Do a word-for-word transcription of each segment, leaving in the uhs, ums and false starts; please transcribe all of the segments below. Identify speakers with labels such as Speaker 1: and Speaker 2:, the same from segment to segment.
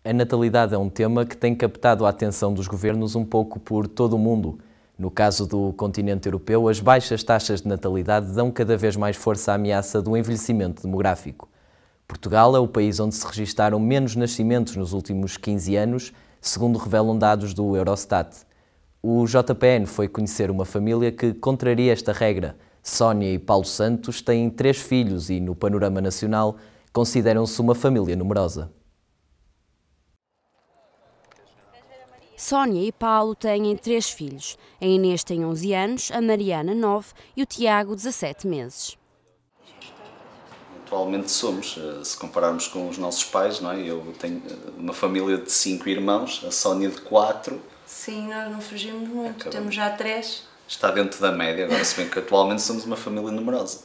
Speaker 1: A natalidade é um tema que tem captado a atenção dos governos um pouco por todo o mundo. No caso do continente europeu, as baixas taxas de natalidade dão cada vez mais força à ameaça do envelhecimento demográfico. Portugal é o país onde se registaram menos nascimentos nos últimos quinze anos, segundo revelam dados do Eurostat. O J P N foi conhecer uma família que contraria esta regra. Sónia e Paulo Santos têm três filhos e, no panorama nacional, consideram-se uma família numerosa.
Speaker 2: Sónia e Paulo têm três filhos. A Inês tem onze anos, a Mariana nove e o Tiago dezassete meses.
Speaker 3: Atualmente somos, se compararmos com os nossos pais, não é? Eu tenho uma família de cinco irmãos, a Sónia de quatro.
Speaker 4: Sim, nós não fugimos muito, Acabamos. Temos já três.
Speaker 3: Está dentro da média, agora se bem que atualmente somos uma família numerosa.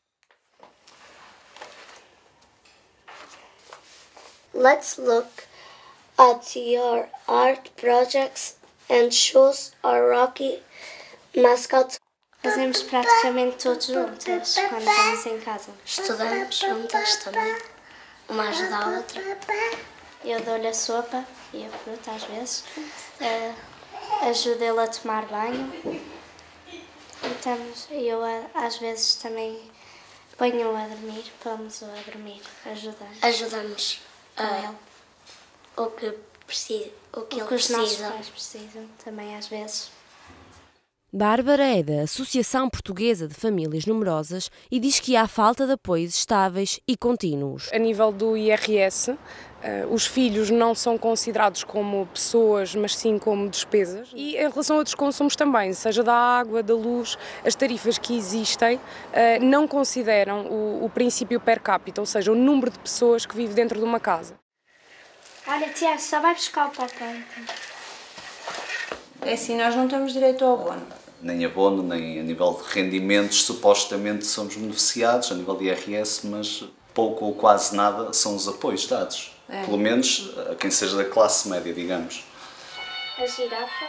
Speaker 5: Let's look at your art projects and shows our Rocky mascot.
Speaker 6: Fazemos praticamente todos juntas quando estamos em casa.
Speaker 5: Estudamos juntas também, uma ajuda a outra.
Speaker 6: Eu dou-lhe a sopa e a fruta às vezes, uh, ajudo ele a tomar banho e estamos, eu às vezes também ponho-o a dormir, pomos-o a dormir, ajudamos.
Speaker 5: Ajudamos
Speaker 6: com
Speaker 5: uh,
Speaker 6: ele.
Speaker 5: O que, precisa, o que,
Speaker 6: o
Speaker 5: ele
Speaker 6: que os
Speaker 5: precisa.
Speaker 6: nossos pais precisam também às vezes.
Speaker 2: Bárbara é da Associação Portuguesa de Famílias Numerosas e diz que há falta de apoios estáveis e contínuos.
Speaker 7: A nível do I R S, os filhos não são considerados como pessoas, mas sim como despesas. E em relação a outros consumos também, seja da água, da luz, as tarifas que existem não consideram o, o princípio per capita, ou seja, o número de pessoas que vive dentro de uma casa.
Speaker 6: Olha, Tiago, só vai buscar o papel.
Speaker 4: É assim, nós não temos direito ao abono.
Speaker 3: Nem abono, nem a nível de rendimentos, supostamente somos beneficiados a nível de I R S, mas pouco ou quase nada são os apoios dados. É. Pelo menos a quem seja da classe média, digamos.
Speaker 6: A girafa.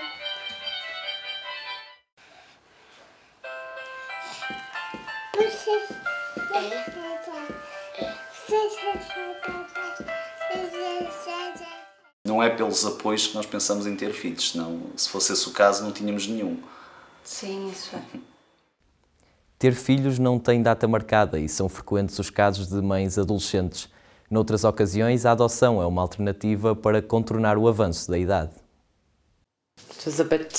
Speaker 3: Não é pelos apoios que nós pensamos em ter filhos, senão, se fosse esse o caso, não tínhamos nenhum.
Speaker 4: Sim, isso é.
Speaker 1: Ter filhos não tem data marcada e são frequentes os casos de mães adolescentes. Noutras ocasiões, a adoção é uma alternativa para contornar o avanço da idade.
Speaker 8: It was a bit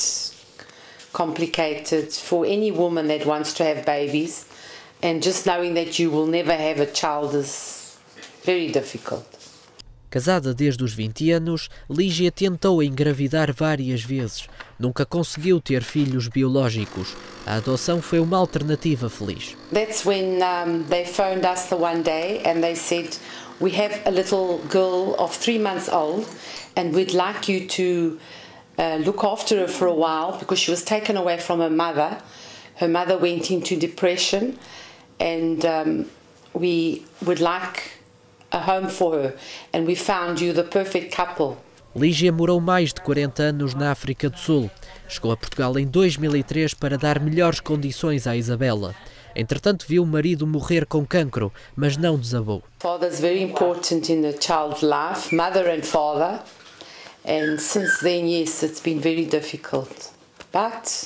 Speaker 8: complicated for any woman that wants to have babies, and just knowing that you will never have a child is very difficult.
Speaker 9: Casada desde os vinte anos, Lígia tentou engravidar várias vezes. Nunca conseguiu ter filhos biológicos. A adoção foi uma alternativa feliz.
Speaker 8: That's when um, they phoned us the one day and they said, we have a little girl of three months old and we'd like you to uh, look after her for a while because she was taken away from her mother. Her mother went into depression and um, we would like a home for her, and we found you the perfect couple.
Speaker 9: Lígia morou mais de quarenta anos na África do Sul. Chegou a Portugal em dois mil e três para dar melhores condições à Isabela. Entretanto, viu o marido morrer com cancro, mas não desabou.
Speaker 8: Father is very important in a child's life, mother and father, and since then, yes, it's been very difficult. But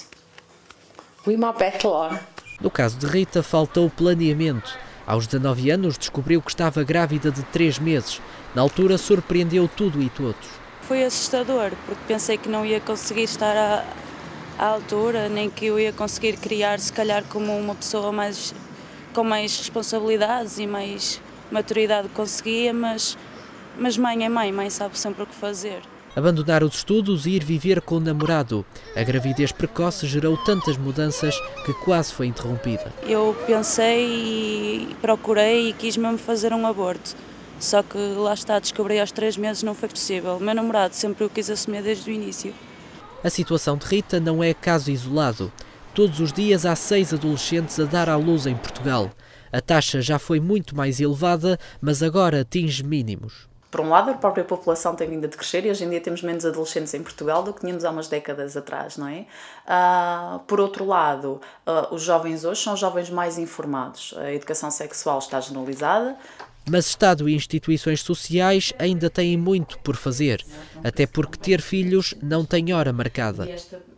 Speaker 8: we must battle on.
Speaker 9: No caso de Rita, faltou planeamento. Aos dezanove anos descobriu que estava grávida de três meses. Na altura surpreendeu tudo e todos.
Speaker 10: Foi assustador, porque pensei que não ia conseguir estar à, à altura, nem que eu ia conseguir criar, se calhar, como uma pessoa mais, com mais responsabilidades e mais maturidade conseguia, mas, mas mãe é mãe, mãe sabe sempre o que fazer.
Speaker 9: Abandonar os estudos e ir viver com o namorado. A gravidez precoce gerou tantas mudanças que quase foi interrompida.
Speaker 10: Eu pensei e procurei e quis mesmo fazer um aborto. Só que lá está, descobri aos três meses não foi possível. O meu namorado sempre o quis assumir desde o início.
Speaker 9: A situação de Rita não é caso isolado. Todos os dias há seis adolescentes a dar à luz em Portugal. A taxa já foi muito mais elevada, mas agora atinge mínimos.
Speaker 11: Por um lado, a própria população tem vindo a crescer e hoje em dia temos menos adolescentes em Portugal do que tínhamos há umas décadas atrás, não é? Uh, por outro lado, uh, os jovens hoje são jovens mais informados. A educação sexual está generalizada,
Speaker 9: Mas Estado e instituições sociais ainda têm muito por fazer, até porque ter filhos não tem hora marcada.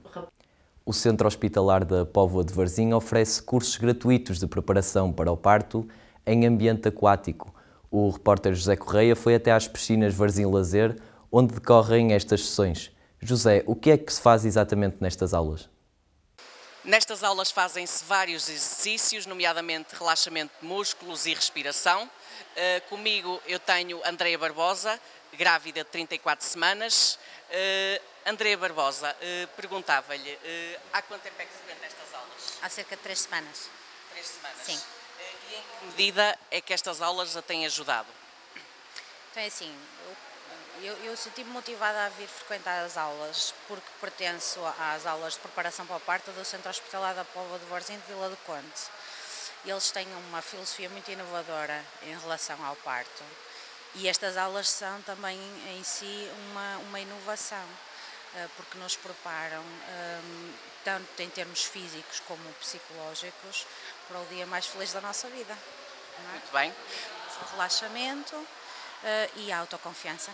Speaker 1: O Centro Hospitalar da Póvoa de Varzim oferece cursos gratuitos de preparação para o parto em ambiente aquático. O repórter José Correia foi até às piscinas Varzim Lazer, onde decorrem estas sessões. José, o que é que se faz exatamente nestas aulas?
Speaker 12: Nestas aulas fazem-se vários exercícios, nomeadamente relaxamento de músculos e respiração. Uh, comigo eu tenho Andreia Barbosa, grávida de trinta e quatro semanas. Uh, Andreia Barbosa, uh, perguntava-lhe, uh, há quanto tempo é que frequenta estas aulas?
Speaker 13: Há cerca de três semanas.
Speaker 12: Três semanas?
Speaker 13: Sim.
Speaker 12: Uh, e em que medida é que estas aulas a têm ajudado?
Speaker 13: Então é assim, eu, eu senti-me motivada a vir frequentar as aulas porque pertenço às aulas de preparação para o parto do Centro Hospitalar da Póvoa de Varzim de Vila do Conde. Eles têm uma filosofia muito inovadora em relação ao parto e estas aulas são também em si uma, uma inovação, porque nos preparam tanto em termos físicos como psicológicos para o dia mais feliz da nossa vida. Não é?
Speaker 12: Muito bem.
Speaker 13: O relaxamento e a autoconfiança.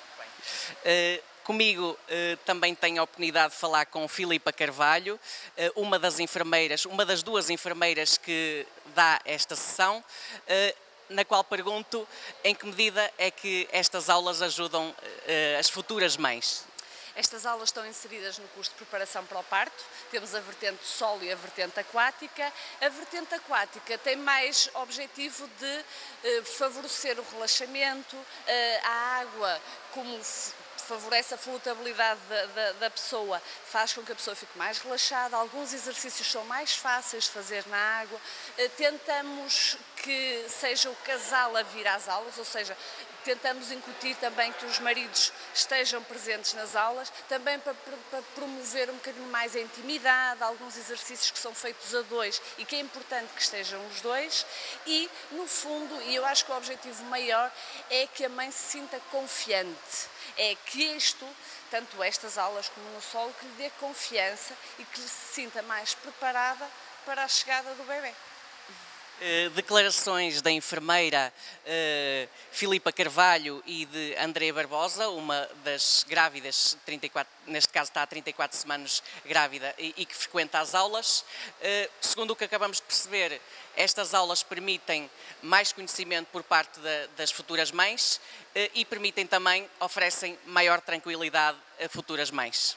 Speaker 12: Uh, comigo uh, também tenho a oportunidade de falar com Filipa Carvalho, uh, uma das enfermeiras, uma das duas enfermeiras que dá esta sessão, uh, na qual pergunto em que medida é que estas aulas ajudam uh, as futuras mães.
Speaker 14: Estas aulas estão inseridas no curso de preparação para o parto. Temos a vertente solo e a vertente aquática. A vertente aquática tem mais objetivo de eh, favorecer o relaxamento, eh, a água, como favorece a flutabilidade da, da, da pessoa, faz com que a pessoa fique mais relaxada. Alguns exercícios são mais fáceis de fazer na água. Eh, tentamos que seja o casal a vir às aulas, ou seja, tentamos incutir também que os maridos estejam presentes nas aulas, também para, para promover um bocadinho mais a intimidade, alguns exercícios que são feitos a dois e que é importante que estejam os dois e, no fundo, e eu acho que o objetivo maior é que a mãe se sinta confiante, é que isto, tanto estas aulas como no solo, que lhe dê confiança e que lhe se sinta mais preparada para a chegada do bebê.
Speaker 12: Uh, declarações da enfermeira uh, Filipa Carvalho e de Andreia Barbosa, uma das grávidas, trinta e quatro, neste caso está há trinta e quatro semanas grávida e, e que frequenta as aulas. Uh, segundo o que acabamos de perceber, estas aulas permitem mais conhecimento por parte da, das futuras mães uh, e permitem também, oferecem maior tranquilidade a futuras mães.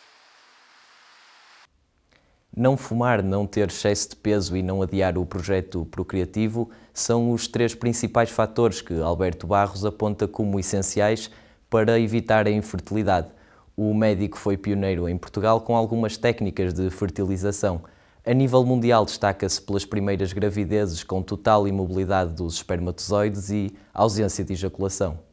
Speaker 1: Não fumar, não ter excesso de peso e não adiar o projeto procriativo são os três principais fatores que Alberto Barros aponta como essenciais para evitar a infertilidade. O médico foi pioneiro em Portugal com algumas técnicas de fertilização. A nível mundial destaca-se pelas primeiras gravidezes com total imobilidade dos espermatozoides e ausência de ejaculação.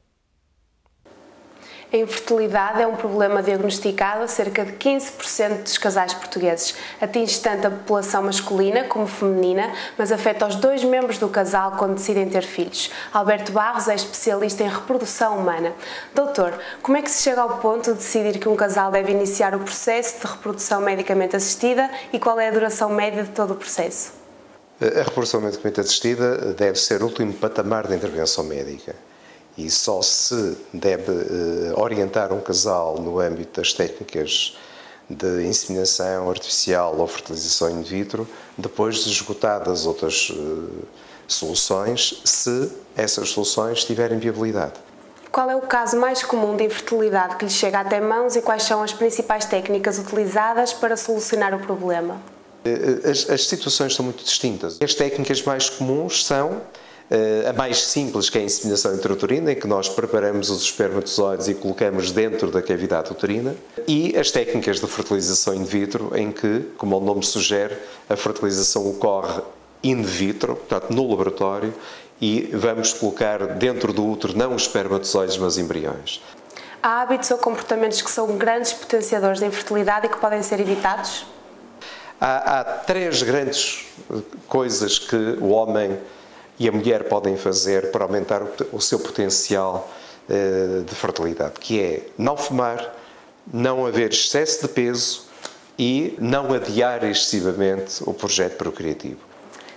Speaker 2: A infertilidade é um problema diagnosticado a cerca de quinze por cento dos casais portugueses. Atinge tanto a população masculina como feminina, mas afeta os dois membros do casal quando decidem ter filhos. Alberto Barros é especialista em reprodução humana. Doutor, como é que se chega ao ponto de decidir que um casal deve iniciar o processo de reprodução medicamente assistida e qual é a duração média de todo o processo?
Speaker 15: A reprodução medicamente assistida deve ser o último patamar da intervenção médica. E só se deve uh, orientar um casal no âmbito das técnicas de inseminação artificial ou fertilização in vitro, depois de esgotadas outras uh, soluções, se essas soluções tiverem viabilidade.
Speaker 2: Qual é o caso mais comum de infertilidade que lhe chega até mãos e quais são as principais técnicas utilizadas para solucionar o problema?
Speaker 15: As, as situações são muito distintas. As técnicas mais comuns são a mais simples, que é a inseminação intrauterina, em que nós preparamos os espermatozoides e colocamos dentro da cavidade uterina, e as técnicas de fertilização in vitro, em que, como o nome sugere, a fertilização ocorre in vitro, portanto no laboratório, e vamos colocar dentro do útero não os espermatozoides, mas embriões.
Speaker 2: Há hábitos ou comportamentos que são grandes potenciadores da infertilidade e que podem ser evitados?
Speaker 15: Há, há três grandes coisas que o homem e a mulher podem fazer para aumentar o seu potencial uh, de fertilidade, que é não fumar, não haver excesso de peso e não adiar excessivamente o projeto procriativo.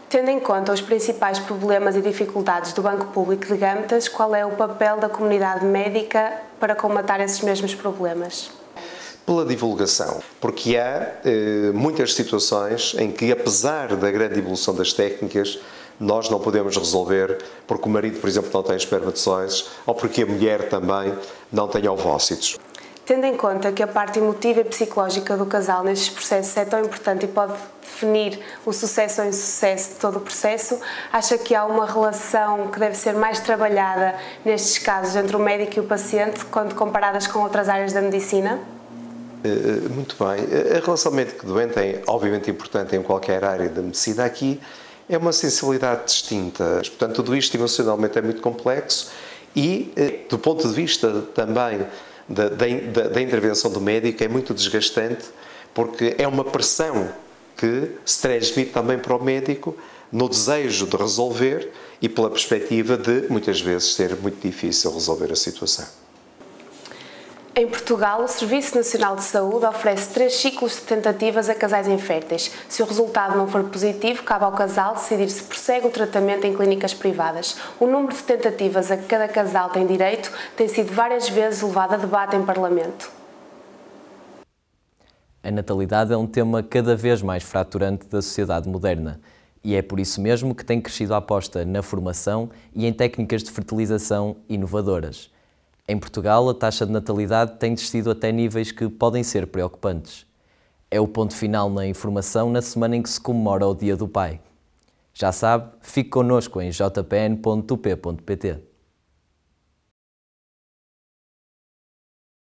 Speaker 2: Tendo em conta os principais problemas e dificuldades do Banco Público de Gâmetas, qual é o papel da comunidade médica para combater esses mesmos problemas?
Speaker 15: Pela divulgação, porque há eh, muitas situações em que, apesar da grande evolução das técnicas, nós não podemos resolver porque o marido, por exemplo, não tem espermatozoides ou porque a mulher também não tem ovócitos.
Speaker 2: Tendo em conta que a parte emotiva e psicológica do casal nestes processos é tão importante e pode definir o sucesso ou insucesso de todo o processo, acha que há uma relação que deve ser mais trabalhada nestes casos entre o médico e o paciente quando comparadas com outras áreas da medicina?
Speaker 15: Muito bem. A relação médico-doente é obviamente importante em qualquer área da medicina. Aqui é uma sensibilidade distinta. Portanto, tudo isto emocionalmente é muito complexo e, do ponto de vista também Da, da, da intervenção do médico, é muito desgastante porque é uma pressão que se transmite também para o médico no desejo de resolver e pela perspectiva de, muitas vezes, ser muito difícil resolver a situação.
Speaker 2: Em Portugal, o Serviço Nacional de Saúde oferece três ciclos de tentativas a casais inférteis. Se o resultado não for positivo, cabe ao casal decidir se prossegue o tratamento em clínicas privadas. O número de tentativas a que cada casal tem direito tem sido várias vezes levado a debate em Parlamento.
Speaker 1: A natalidade é um tema cada vez mais fraturante da sociedade moderna e é por isso mesmo que tem crescido a aposta na formação e em técnicas de fertilização inovadoras. Em Portugal, a taxa de natalidade tem descido até níveis que podem ser preocupantes. É o ponto final na informação na semana em que se comemora o Dia do Pai. Já sabe, fique connosco em j p n ponto u p ponto p t.